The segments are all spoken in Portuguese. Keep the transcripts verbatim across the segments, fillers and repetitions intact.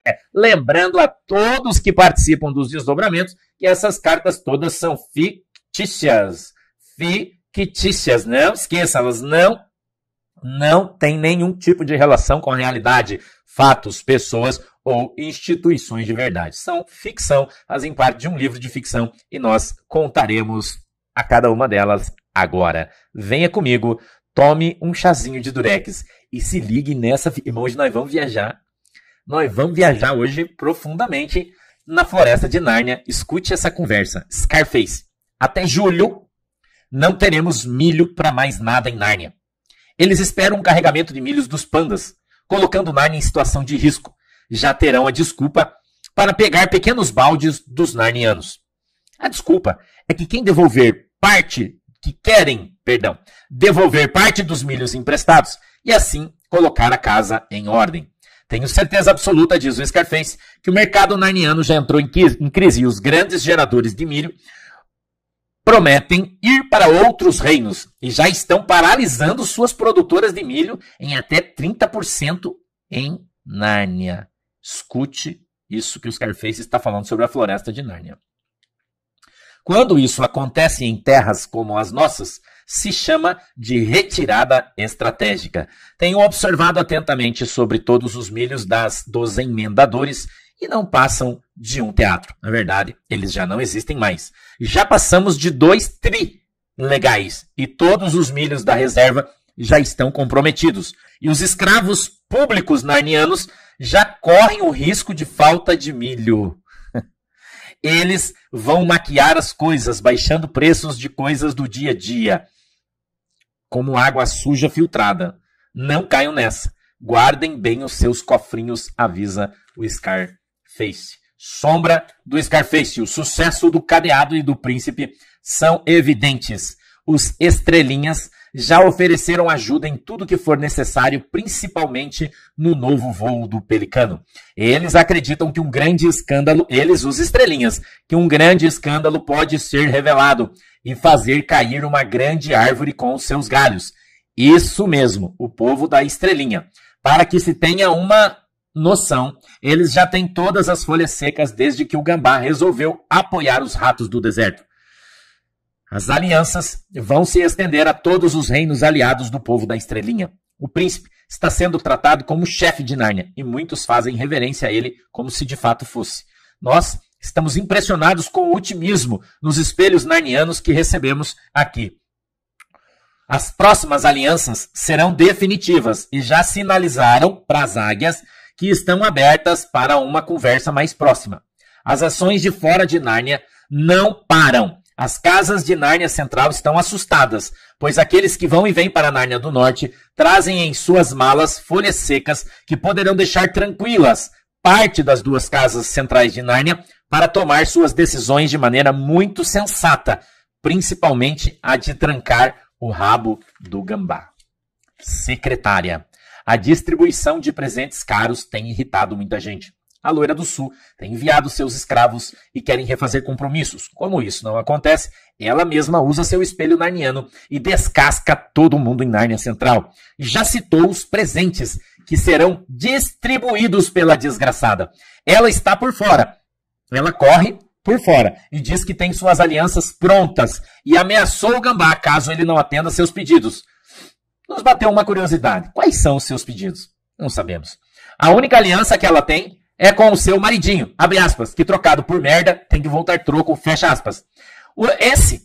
Lembrando a todos que participam dos desdobramentos que essas cartas todas são fictícias. Fictícias, não esqueça, elas não, não têm nenhum tipo de relação com a realidade, fatos, pessoas ou instituições de verdade. São ficção, fazem parte de um livro de ficção e nós contaremos a cada uma delas agora. Venha comigo, tome um chazinho de Durex e se ligue nessa... Irmão, hoje nós vamos viajar. Nós vamos viajar hoje profundamente na floresta de Nárnia. Escute essa conversa. Scarface. Até julho não teremos milho para mais nada em Nárnia. Eles esperam um carregamento de milhos dos pandas, colocando Nárnia em situação de risco. Já terão a desculpa para pegar pequenos baldes dos narnianos. A desculpa é que quem devolver parte, que querem, perdão, devolver parte dos milhos emprestados e assim colocar a casa em ordem. Tenho certeza absoluta, diz o Scarface, que o mercado narniano já entrou em crise e os grandes geradores de milho prometem ir para outros reinos e já estão paralisando suas produtoras de milho em até trinta por cento em Nárnia. Escute isso que o Scarface está falando sobre a floresta de Nárnia. Quando isso acontece em terras como as nossas, se chama de retirada estratégica. Tenho observado atentamente sobre todos os milhos das, dos emendadores e não passam de um teatro. Na verdade, eles já não existem mais. Já passamos de dois tri legais e todos os milhos da reserva já estão comprometidos. E os escravos públicos narnianos já correm o risco de falta de milho. Eles vão maquiar as coisas, baixando preços de coisas do dia a dia, como água suja filtrada. Não caiam nessa. Guardem bem os seus cofrinhos, avisa o Scarface. Sombra do Scarface. O sucesso do cadeado e do príncipe são evidentes. Os estrelinhas já ofereceram ajuda em tudo que for necessário, principalmente no novo voo do Pelicano. Eles acreditam que um grande escândalo, eles, os estrelinhas, que um grande escândalo pode ser revelado e fazer cair uma grande árvore com os seus galhos. Isso mesmo, o povo da estrelinha. Para que se tenha uma noção, eles já têm todas as folhas secas desde que o gambá resolveu apoiar os ratos do deserto. As alianças vão se estender a todos os reinos aliados do povo da estrelinha. O príncipe está sendo tratado como chefe de Nárnia e muitos fazem reverência a ele como se de fato fosse. Nós estamos impressionados com o otimismo nos espelhos narnianos que recebemos aqui. As próximas alianças serão definitivas e já sinalizaram para as águias que estão abertas para uma conversa mais próxima. As ações de fora de Nárnia não param. As casas de Nárnia Central estão assustadas, pois aqueles que vão e vêm para Nárnia do Norte trazem em suas malas folhas secas que poderão deixar tranquilas parte das duas casas centrais de Nárnia para tomar suas decisões de maneira muito sensata, principalmente a de trancar o rabo do gambá. Secretária. A distribuição de presentes caros tem irritado muita gente. A Loira do Sul tem enviado seus escravos e querem refazer compromissos. Como isso não acontece, ela mesma usa seu espelho narniano e descasca todo mundo em Nárnia Central. Já citou os presentes que serão distribuídos pela desgraçada. Ela está por fora. Ela corre por fora e diz que tem suas alianças prontas e ameaçou o gambá caso ele não atenda seus pedidos. Nos bateu uma curiosidade. Quais são os seus pedidos? Não sabemos. A única aliança que ela tem é com o seu maridinho, abre aspas, que trocado por merda tem que voltar troco, fecha aspas. Esse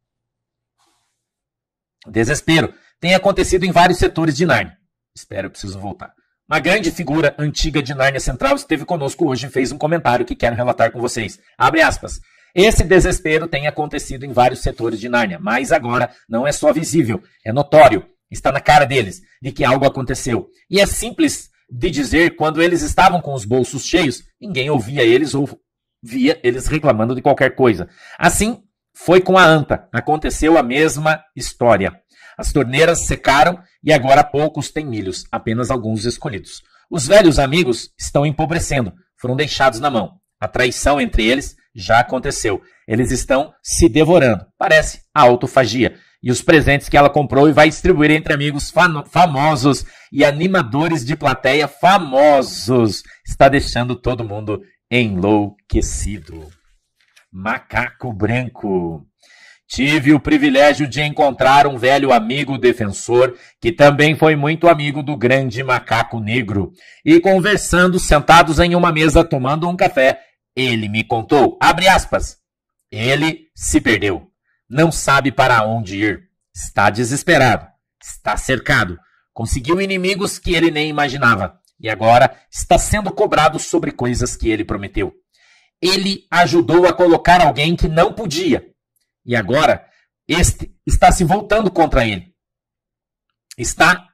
desespero tem acontecido em vários setores de Nárnia. Espero, eu preciso voltar. Uma grande figura antiga de Nárnia Central esteve conosco hoje e fez um comentário que quero relatar com vocês. Abre aspas. Esse desespero tem acontecido em vários setores de Nárnia, mas agora não é só visível, é notório, está na cara deles, de que algo aconteceu. E é simples de dizer, quando eles estavam com os bolsos cheios, ninguém ouvia eles ou via eles reclamando de qualquer coisa. Assim, foi com a anta. Aconteceu a mesma história. As torneiras secaram e agora poucos têm milhos, apenas alguns escolhidos. Os velhos amigos estão empobrecendo, foram deixados na mão. A traição entre eles já aconteceu. Eles estão se devorando. Parece a autofagia. e os presentes que ela comprou e vai distribuir entre amigos famosos e animadores de plateia famosos. Está deixando todo mundo enlouquecido. Macaco branco. Tive o privilégio de encontrar um velho amigo defensor que também foi muito amigo do grande macaco negro. E conversando, sentados em uma mesa tomando um café, ele me contou, abre aspas, ele se perdeu. Não sabe para onde ir. Está desesperado. Está cercado. Conseguiu inimigos que ele nem imaginava. E agora está sendo cobrado sobre coisas que ele prometeu. Ele ajudou a colocar alguém que não podia. E agora, este está se voltando contra ele. Está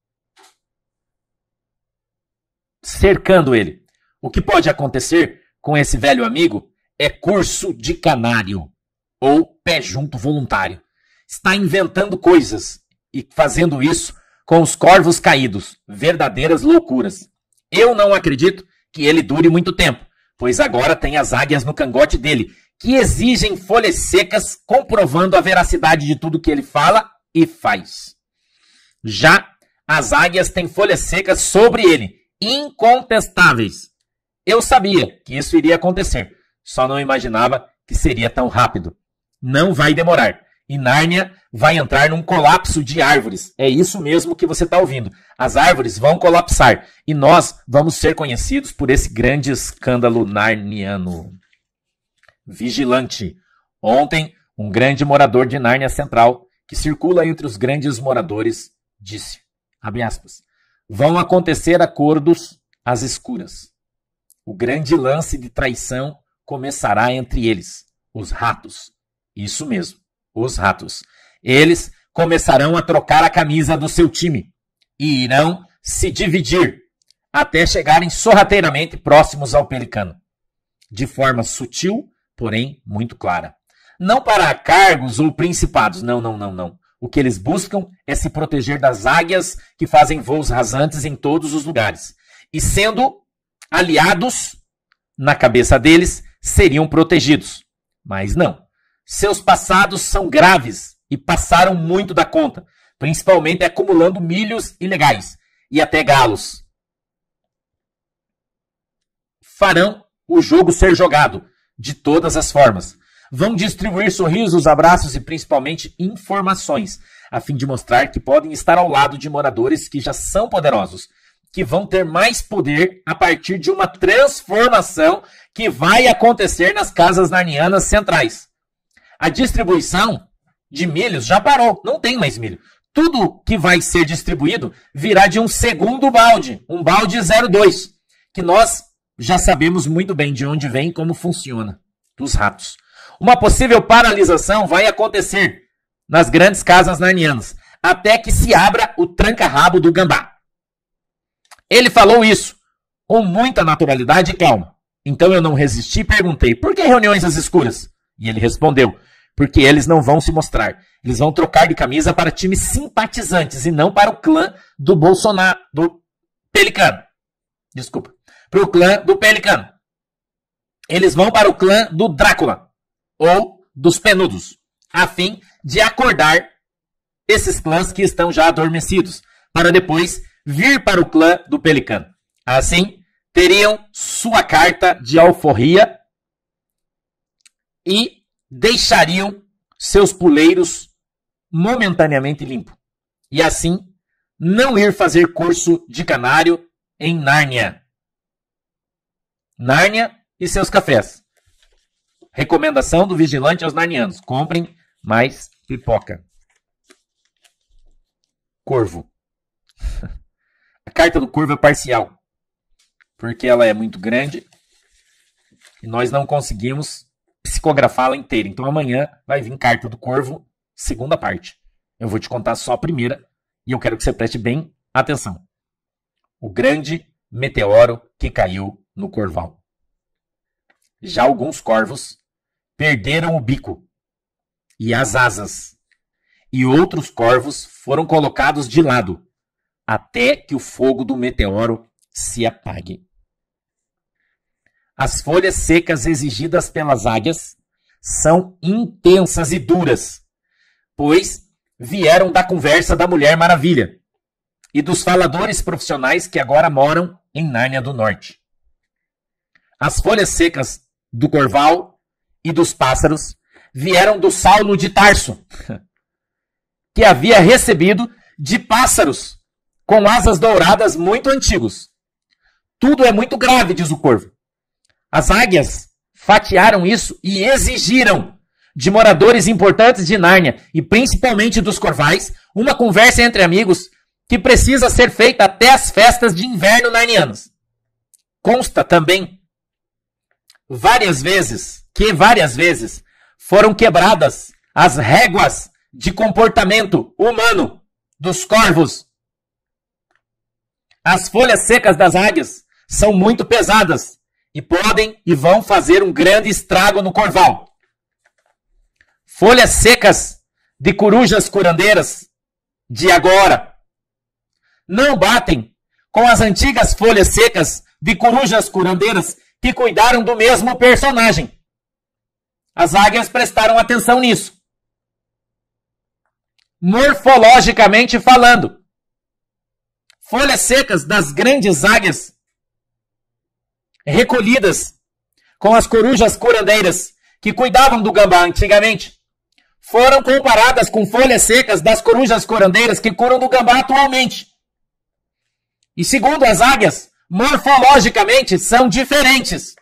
cercando ele. O que pode acontecer com esse velho amigo é curso de canário ou pé junto voluntário. Está inventando coisas e fazendo isso com os corvos caídos. Verdadeiras loucuras. Eu não acredito que ele dure muito tempo, pois agora tem as águias no cangote dele, que exigem folhas secas, comprovando a veracidade de tudo que ele fala e faz. Já as águias têm folhas secas sobre ele, incontestáveis. Eu sabia que isso iria acontecer, só não imaginava que seria tão rápido. Não vai demorar, e Nárnia vai entrar num colapso de árvores. É isso mesmo que você está ouvindo. As árvores vão colapsar, e nós vamos ser conhecidos por esse grande escândalo narniano. Vigilante. Ontem, um grande morador de Nárnia Central, que circula entre os grandes moradores, disse, abre aspas, vão acontecer acordos às escuras. O grande lance de traição começará entre eles, os ratos. Isso mesmo, os ratos. Eles começarão a trocar a camisa do seu time e irão se dividir até chegarem sorrateiramente próximos ao pelicano. De forma sutil, porém muito clara. Não para cargos ou principados, não, não, não, não. O que eles buscam é se proteger das águias que fazem voos rasantes em todos os lugares. E sendo aliados, na cabeça deles, seriam protegidos. Mas não. Seus passados são graves e passaram muito da conta, principalmente acumulando milhos ilegais e até galos. Farão o jogo ser jogado de todas as formas. Vão distribuir sorrisos, abraços e principalmente informações, a fim de mostrar que podem estar ao lado de moradores que já são poderosos, que vão ter mais poder a partir de uma transformação que vai acontecer nas casas narnianas centrais. A distribuição de milhos já parou, não tem mais milho. Tudo que vai ser distribuído virá de um segundo balde, um balde zero dois, que nós já sabemos muito bem de onde vem e como funciona, dos ratos. Uma possível paralisação vai acontecer nas grandes casas narnianas, até que se abra o tranca-rabo do gambá. Ele falou isso com muita naturalidade e calma. Então eu não resisti e perguntei, por que reuniões às escuras? E ele respondeu, porque eles não vão se mostrar. Eles vão trocar de camisa para times simpatizantes e não para o clã do Bolsonaro, do Pelicano. Desculpa. Para o clã do Pelicano. Eles vão para o clã do Drácula, ou dos Penudos, a fim de acordar esses clãs que estão já adormecidos, para depois vir para o clã do Pelicano. Assim, teriam sua carta de alforria e deixariam seus puleiros momentaneamente limpos. E assim, não ir fazer curso de canário em Nárnia. Nárnia e seus cafés. Recomendação do vigilante aos narnianos. Comprem mais pipoca. Corvo. A carta do corvo é parcial. Porque ela é muito grande. E nós não conseguimos psicografá-la inteira. Então amanhã vai vir carta do corvo, segunda parte. Eu vou te contar só a primeira. E eu quero que você preste bem atenção. O grande meteoro que caiu no Corval. Já alguns corvos perderam o bico e as asas, e outros corvos foram colocados de lado, até que o fogo do meteoro se apague. As folhas secas exigidas pelas águias são intensas e duras, pois vieram da conversa da Mulher Maravilha e dos faladores profissionais que agora moram em Nárnia do Norte. As folhas secas do Corval e dos pássaros vieram do Saulo de Tarso, que havia recebido de pássaros com asas douradas muito antigos. Tudo é muito grave, diz o corvo. As águias fatiaram isso e exigiram de moradores importantes de Nárnia, e principalmente dos corvais, uma conversa entre amigos que precisa ser feita até as festas de inverno narnianas. Consta também várias vezes, que várias vezes foram quebradas as réguas de comportamento humano dos corvos. As folhas secas das águias são muito pesadas e podem e vão fazer um grande estrago no corval. Folhas secas de corujas curandeiras de agora não batem com as antigas folhas secas de corujas curandeiras que cuidaram do mesmo personagem. As águias prestaram atenção nisso. Morfologicamente falando, folhas secas das grandes águias recolhidas com as corujas curandeiras que cuidavam do gambá antigamente foram comparadas com folhas secas das corujas curandeiras que curam do gambá atualmente. E segundo as águias, morfologicamente são diferentes.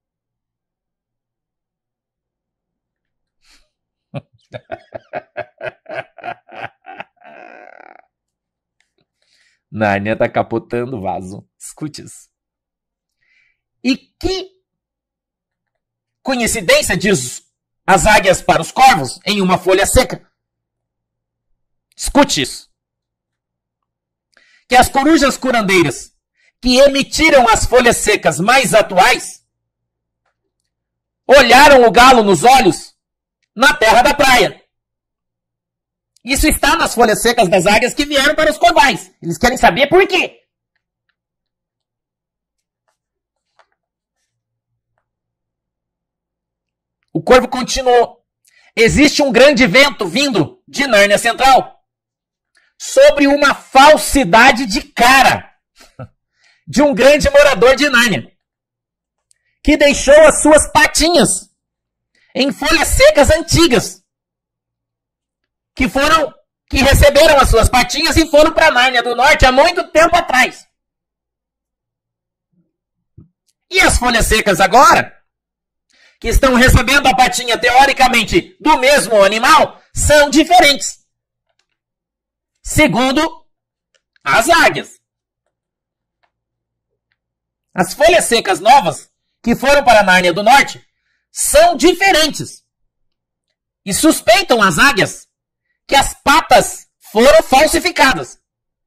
Nárnia tá capotando o vaso. Escute isso. E que coincidência, diz as águias para os corvos em uma folha seca. Escute isso. Que as corujas curandeiras que emitiram as folhas secas mais atuais olharam o galo nos olhos na terra da praia. Isso está nas folhas secas das águias que vieram para os corvais. Eles querem saber por quê. O corvo continuou. Existe um grande vento vindo de Nárnia Central sobre uma falsidade de cara de um grande morador de Nárnia que deixou as suas patinhas em folhas secas antigas que foram que receberam as suas patinhas e foram para Nárnia do Norte há muito tempo atrás. E as folhas secas agora, que estão recebendo a patinha teoricamente do mesmo animal, são diferentes. Segundo as águias. As folhas secas novas, que foram para Nárnia do Norte, são diferentes. E suspeitam as águias que as patas foram falsificadas.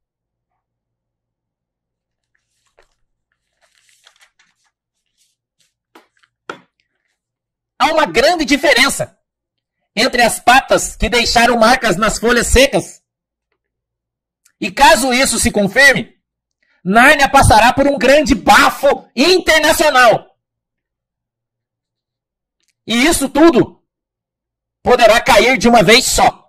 Há uma grande diferença entre as patas que deixaram marcas nas folhas secas. E caso isso se confirme, Nárnia passará por um grande bafo internacional. E isso tudo poderá cair de uma vez só.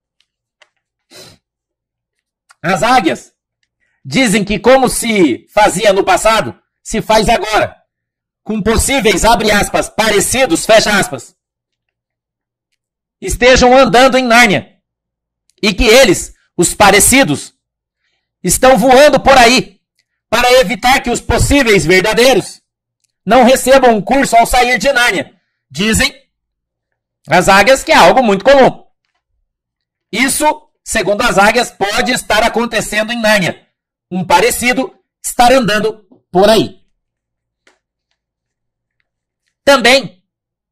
As águias dizem que como se fazia no passado, se faz agora. Com possíveis, abre aspas, parecidos, fecha aspas, estejam andando em Nárnia. E que eles, os parecidos, estão voando por aí para evitar que os possíveis verdadeiros não recebam um curso ao sair de Nárnia. Dizem as águias que é algo muito comum. Isso, segundo as águias, pode estar acontecendo em Nárnia. Um parecido estar andando por aí. Também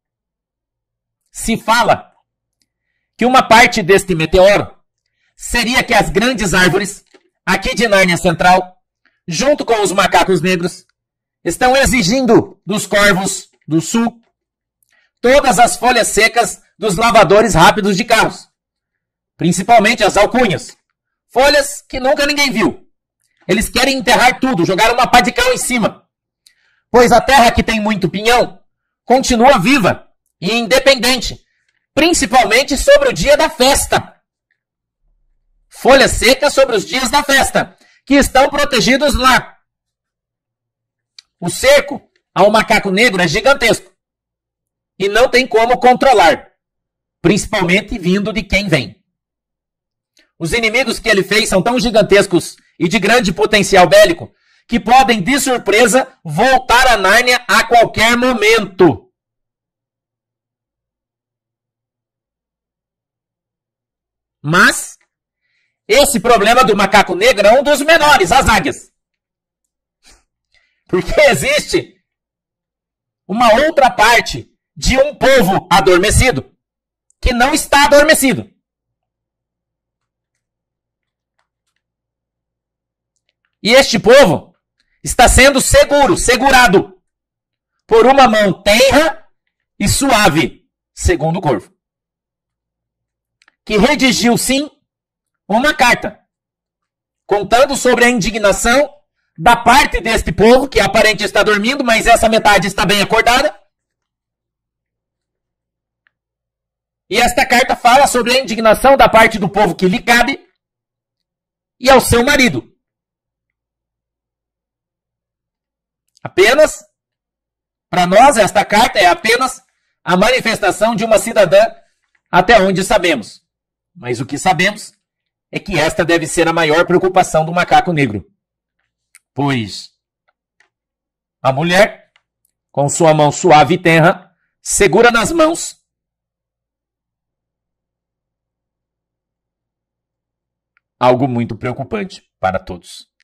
se fala que uma parte deste meteoro seria que as grandes árvores aqui de Nárnia Central, junto com os macacos negros, estão exigindo dos corvos do sul todas as folhas secas dos lavadores rápidos de carros, principalmente as alcunhas, folhas que nunca ninguém viu. Eles querem enterrar tudo, jogar uma pá de cal em cima, pois a terra que tem muito pinhão continua viva e independente, principalmente sobre o dia da festa. folhas secas sobre os dias da festa, que estão protegidos lá. O cerco ao macaco negro é gigantesco e não tem como controlar, principalmente vindo de quem vem. Os inimigos que ele fez são tão gigantescos e de grande potencial bélico que podem, de surpresa, voltar a Nárnia a qualquer momento. Mas esse problema do macaco negro é um dos menores, as águias. Porque existe uma outra parte de um povo adormecido que não está adormecido. E este povo está sendo seguro, segurado por uma mão tenra e suave, segundo o Corvo, que redigiu, sim, uma carta contando sobre a indignação da parte deste povo, que aparentemente está dormindo, mas essa metade está bem acordada. E esta carta fala sobre a indignação da parte do povo que lhe cabe e ao seu marido. Apenas, para nós, esta carta é apenas a manifestação de uma cidadã até onde sabemos. Mas o que sabemos é que esta deve ser a maior preocupação do macaco negro. Pois a mulher, com sua mão suave e tenra, segura nas mãos algo muito preocupante para todos.